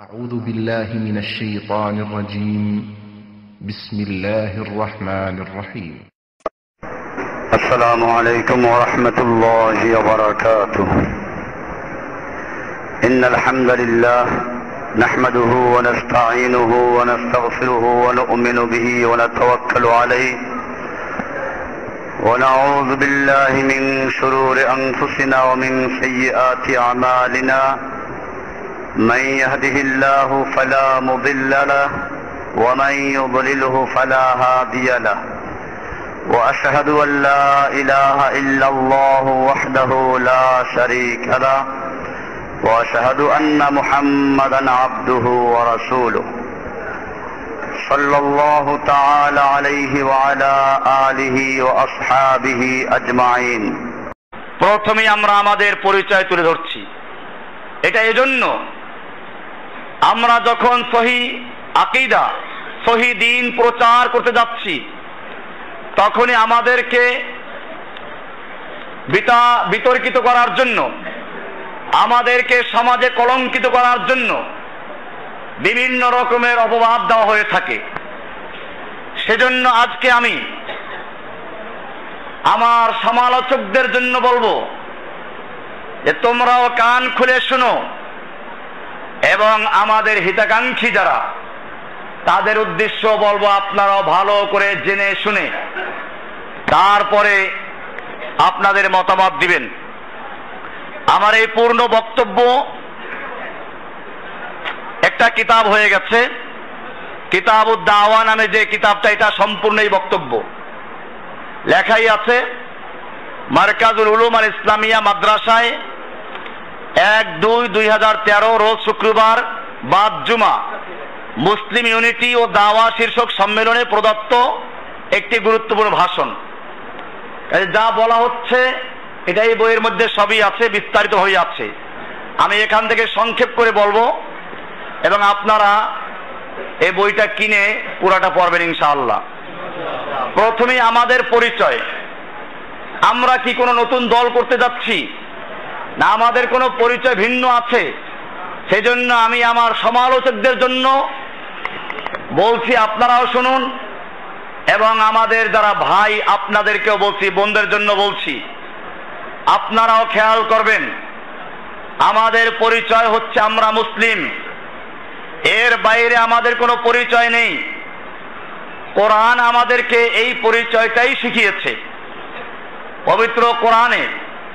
أعوذ بالله من الشيطان الرجيم بسم الله الرحمن الرحيم السلام عليكم ورحمة الله وبركاته إن الحمد لله نحمده ونستعينه ونستغفره ونؤمن به ونتوكل عليه ونعوذ بالله من شرور أنفسنا ومن سيئات أعمالنا من يهده الله فلا مضل له ومن يضلله فلا هادي له وأشهد أن لا إله إلا الله وحده لا شريك له وأشهد أن محمدا عبده ورسوله صلى الله تعالى عليه وعلى آله وأصحابه أجمعين। প্রথমে আমরা আমাদের পরিচয় তুলে ধরছি। এটা এজন্য আমরা যখন সহি আকীদা সহি দ্বীন প্রচার করতে যাচ্ছি তখনই আমাদেরকে বিতর্কিত করার জন্য, আমাদেরকে সমাজে কলঙ্কিত করার জন্য বিভিন্ন রকমের অপবাদ দেওয়া হয়ে থাকে। সেজন্য আজকে আমি আমার সমালোচকদের জন্য বলবো যে তোমরাও কান খুলে শোনো এবং আমাদের হিতাকাঙ্ক্ষী যারা তাদের উদ্দেশ্য বলবো আপনারাও ভালো করে জেনে শুনে তারপরে আপনাদের মতামত দিবেন। আমার এই পূর্ণ বক্তব্য একটা কিতাব হয়ে গেছে, কিতাবুদ দাওয়া নামে যে কিতাবটা, এটা সম্পূর্ণ এই বক্তব্য লেখাই আছে মারকাজুল উলুম আল ইসলামিয়া মাদ্রাসায় 1-2-2013 রোজ শুক্রবার বাদ জুমা মুসলিম ইউনিটি ও দাওয়া শীর্ষক সম্মেলনে প্রদত্ত একটি গুরুত্বপূর্ণ ভাষণ। যা বলা হচ্ছে এটা এই বইয়ের মধ্যে সবই আছে, বিস্তারিত হয়ে আছে। আমি এখান থেকে সংক্ষেপ করে বলবো এবং আপনারা এই বইটা কিনে পুরাটা পড়বেন ইনশাআল্লাহ। প্রথমে আমাদের পরিচয়। আমরা কি কোনো নতুন দল করতে যাচ্ছি না আমাদের কোনো পরিচয় ভিন্ন আছে? সেজন্য আমি আমার সমালোচকদের জন্য বলছি, আপনারাও শুনুন এবং আমাদের যারা ভাই আপনাদেরকেও বলছি, বোনদের জন্য বলছি, আপনারাও খেয়াল করবেন। আমাদের পরিচয় হচ্ছে আমরা মুসলিম, এর বাইরে আমাদের কোনো পরিচয় নেই। কোরআন আমাদেরকে এই পরিচয়টাই শিখিয়েছে। পবিত্র কোরআনে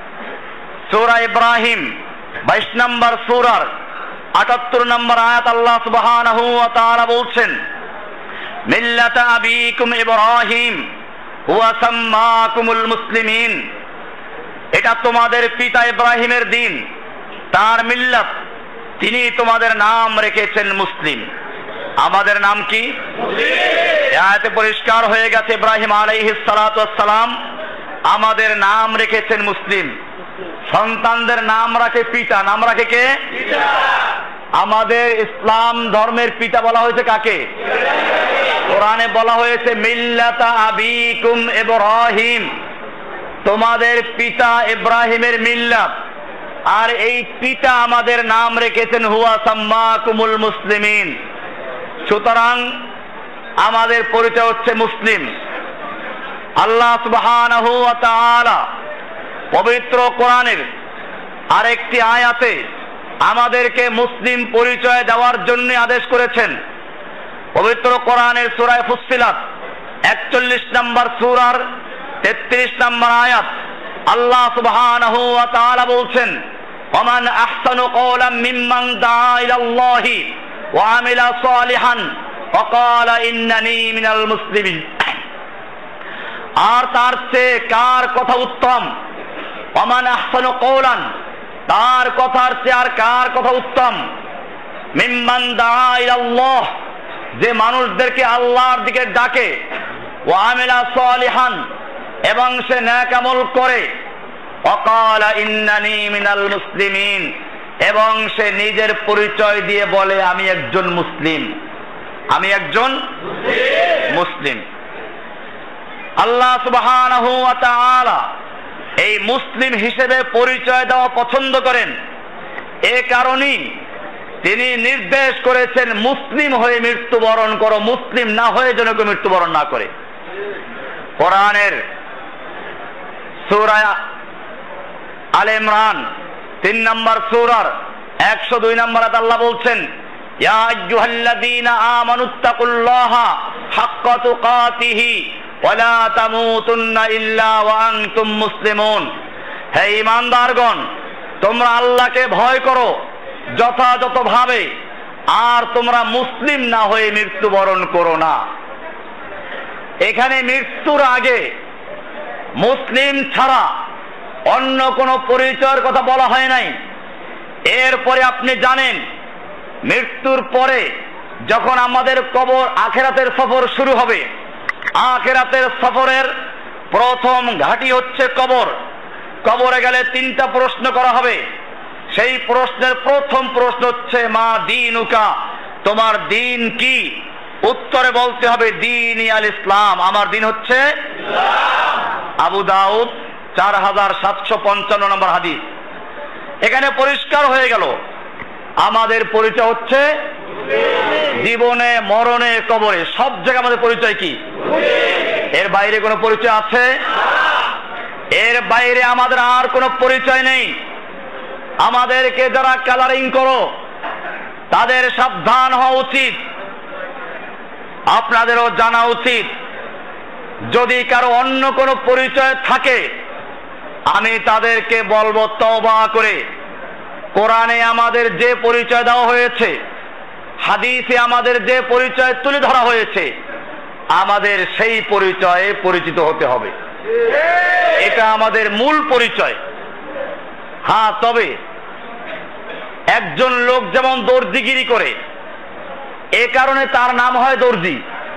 সূরা ইব্রাহিম 22 নম্বর সূরার 78 নম্বর আয়াত আল্লাহ সুবহানাহু ওয়া তাআলা বলছেন, মিল্লাতা আবিকুম ইব্রাহিম হুয়া সাম্মাকুমুল মুসলিমিন। এটা তোমাদের পিতা ইব্রাহিমের দিন, তার মিল্লাত, তিনি তোমাদের নাম রেখেছেন মুসলিম। আমাদের নাম কি? মুসলিম। আয়াতে পরিষ্কার হয়ে গেছে ইব্রাহিম আলাইহিস সালাতু ওয়াস সালাম আমাদের নাম রেখেছেন মুসলিম। সন্তানদের নাম রাখে পিতা, নাম রাখে কে? পিতা। আমাদের ইসলাম ধর্মের পিতা বলা হয়েছে কাকে? কোরআনে বলা হয়েছে মিল্লাতা আবিকুম ইব্রাহিম, তোমাদের পিতা ইব্রাহিমের মিল্লাত। আর এই পিতা আমাদের নাম রেখেছেন হুয়া সাম্মাকুমুল মুসলিমিন। সুতরাং আমাদের পরিচয় হচ্ছে মুসলিম। আল্লাহ সুবহানাহু ওয়া তাআলা পবিত্র কোরআনের আরেকটি আয়াতে আমাদেরকে মুসলিম পরিচয় দেওয়ার জন্য আদেশ করেছেন। পবিত্র কোরআনের সূরা ফুসসিলাত 41 নম্বর সূরার 33 নম্বর আয়াত আল্লাহ সুবহানাহু ওয়া তাআলা বলছেন, ওমান আহসানু কওলাম মিম্মান দাআ ইলাল্লাহি ওয়া আমিলা সালিহান ওয়া ক্বালা ইন্নানী মিনাল মুসলিমিন। আর তার চেয়ে কার কথা উত্তম? ওমান আহসানু কওলান, তার কথার চেয়ে আর কার কথা উত্তম? মিম্মান দাআ ইলাল্লাহ, যে মানুষদেরকে আল্লাহর দিকে ডাকে, ওয়া আমিলা সালিহান, এবং সে নেক আমল করে, ওয়া ক্বালা ইন্নানী মিনাল মুসলিমিন, এবং সে নিজের পরিচয় দিয়ে বলে আমি একজন মুসলিম, আমি একজন মুসলিম। আল্লাহ সুবহানাহু ওয়া তাআলা এই মুসলিম হিসেবে পরিচয় দেওয়া পছন্দ করেন। এ কারণেই তিনি নির্দেশ করেছেন মুসলিম হয়ে মৃত্যুবরণ করো, মুসলিম না হয়ে যেন কেউ মৃত্যুবরণ না করে। কোরআনের সূরা আলে ইমরান 3 নম্বর সূরার 102 নম্বর আয়াতে আল্লাহ বলছেন, ইয়া আইয়ুহাল্লাযীনা আমানুত্তাকুল্লাহা হাক্কা তুকাতিহি ওয়া লা তামুতুন্না ইল্লা ওয়া আনতুম মুসলিমুন। হে ঈমানদারগণ, তোমরা আল্লাহকে ভয় করো যথাযথভাবে, আর তোমরা মুসলিম না হয়ে মৃত্যুবরণ করো না। এখানে মৃত্যুর আগে মুসলিম ছাড়া অন্য কোনো পরিচয়ের কথা বলা হয় নাই। এরপরে আপনি জানেন, মৃত্যুর পরে যখন আমাদের কবর, আখিরাতের সফর শুরু হবে, আখিরাতের সফরের প্রথম ঘাঁটি হচ্ছে কবর। কবরে গেলে 3টা প্রশ্ন করা হবে। সেই প্রশ্নের প্রথম প্রশ্ন হচ্ছে মা দীনুকা, তোমার দিন কি? উত্তরে বলতে হবে দীনি আল ইসলাম, আমার দিন হচ্ছে ইসলাম। আবু দাউদ 4755 নম্বর হাদিস। এখানে পরিষ্কার হয়ে গেল আমাদের পরিচয় হচ্ছে জীবনে, মরণে, কবরে, সব জায়গায় আমাদের পরিচয় কি? এর বাইরে কোনো পরিচয় আছে? এর বাইরে আমাদের আর কোনো পরিচয় নেই। আমাদেরকে যারা কালারিং করো তাদের সাবধান হওয়া উচিত। আপনাদেরও জানা উচিত, যদি কারো অন্য কোনো পরিচয় থাকে আমি তাদেরকে বলবো তওবা করে, কোরআনে আমাদের যে পরিচয় দেওয়া হয়েছে, হাদিসে আমাদের যে পরিচয় তুলে ধরা হয়েছে, আমাদের সেই পরিচয়ে পরিচিত হতে হবে। এটা আমাদের মূল পরিচয়। হ্যাঁ, তবে একজন লোক যেমন দর্জিগিরি করে, এ কারণে তার নাম হয় দর্জি।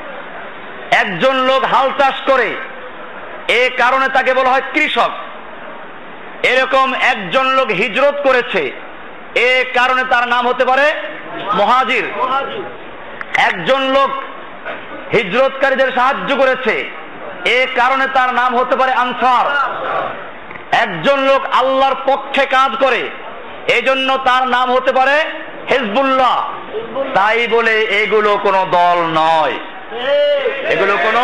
একজন লোক হাল চাষ করে, এ কারণে তাকে বলা হয় কৃষক। এরকম একজন লোক হিজরত করেছে, এ কারণে তার নাম হতে পারে মুহাজির। একজন লোক হিজরতকারীদের সাহায্য করেছে, এ কারণে তার নাম হতে পারে আনসার। একজন লোক আল্লাহর পক্ষে কাজ করে, এজন্য তার নাম হতে পারে হিজবুল্লাহ। তাই বলে এগুলো কোনো দল নয়, এগুলো কোনো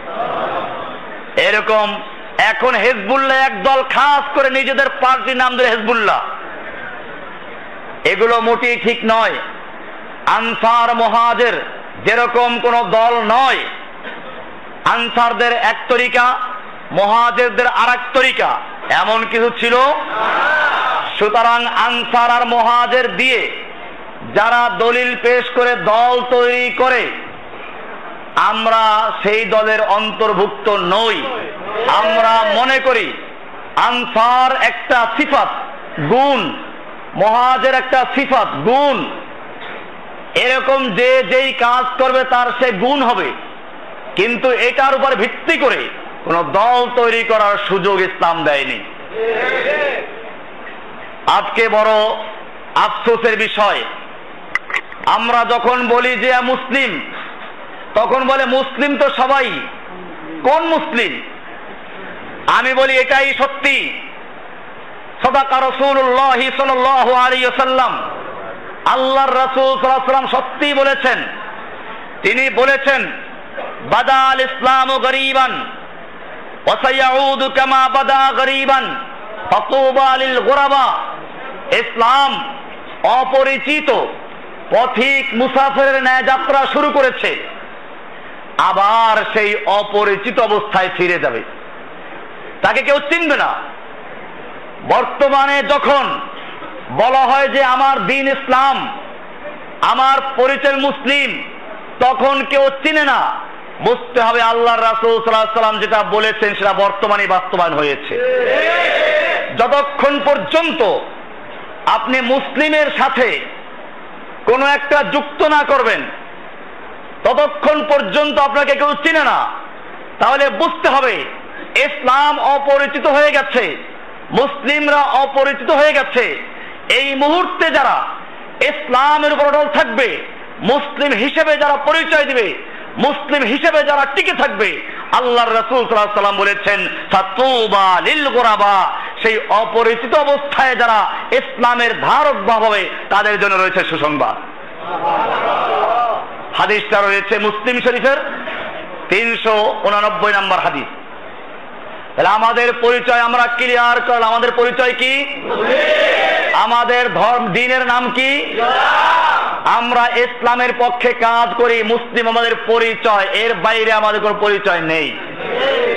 এরকম এখন হিজবুল্লাহ এক দল খাস করে নিজেদের পার্টির নাম ধরে হিজবুল্লাহ, এগুলো মোটেই ঠিক নয়। আনসার মুহাজির যেরকম কোন দল নয়, আনসারদের এক তরিকা, মুহাজিরদের আরেক তরিকা, এমন কিছু ছিল। সুতরাং আনসার আর মুহাজির দিয়ে যারা দলিল পেশ করে দল তৈরি করে, আমরা সেই দলের অন্তর্ভুক্ত নই। আমরা মনে করি আনসার একটা সিফাত, গুণ, মুহাজির একটা সিফাত, গুণ। এরকম যে যেই কাজ করবে তার সে গুণ হবে, কিন্তু এটার উপর ভিত্তি করে কোন দল তৈরি করার সুযোগ ইসলাম দেয়নি। আজকে বড় আফসোসের বিষয়, আমরা যখন বলি যে মুসলিম, তখন বলে মুসলিম তো সবাই। কোন মুসলিম? আমি বলি এটাই সত্যি। সাদাকা রাসূলুল্লাহ সাল্লাল্লাহু আলাইহি ওয়াসাল্লাম, আল্লাহর রাসূল সাল্লাল্লাহু আলাইহি ওয়াসাল্লাম সত্যি বলেছেন। তিনি বলেছেন বাদাল ইসলামু গরীবান ওয়া সায়াউদু কামা বাদা গরীবান ফাতুবা লিল গুরাবা। ইসলাম অপরিচিত পথিক মুসাফিরের ন্যায় যাত্রা শুরু করেছে, আবার সেই অপরিচিত অবস্থায় ফিরে যাবে, তাকে কেউ চিনবে না। বর্তমানে যখন বলা হয় যে আমার দিন ইসলাম, আমার পরিচয় মুসলিম, তখন কেউ চিনে না। বুঝতে হবে আল্লাহর রাসূল সাল্লাল্লাহু আলাইহি ওয়াসাল্লাম যেটা বলেছেন সেটা বর্তমানে বাস্তবায়ন হয়েছে। যতক্ষণ পর্যন্ত আপনি মুসলিমের সাথে কোনো একটা যুক্ত না করবেন, ততক্ষণ পর্যন্ত আপনাকে কেউ চিনে না। তাহলে বুঝতে হবে ইসলাম অপরিচিত হয়ে গেছে, মুসলিমরা অপরিচিত হয়ে গেছে। এই মুহূর্তে যারা ইসলামের উপর অটল থাকবে, মুসলিম হিসেবে যারা পরিচয় দিবে, মুসলিম হিসেবে যারা টিকে থাকবে, আল্লাহর রাসূল সাল্লাল্লাহু আলাইহি ওয়াসাল্লাম বলেছেন ফাতুবা লিল গুরাবা, সেই অপরিচিত অবস্থায় যারা ইসলামের ধারক হবে তাদের জন্য রয়েছে সুসংবাদ। হাদিসটা রয়েছে মুসলিম শরীফের 389 নম্বর হাদিস। তাহলে আমাদের পরিচয় আমরা ক্লিয়ার করলাম। আমাদের পরিচয় কি? আমাদের ধর্ম দ্বীনের নাম কি? আমরা ইসলামের পক্ষে কাজ করি, মুসলিম আমাদের পরিচয়, এর বাইরে আমাদের কোনো পরিচয় নেই।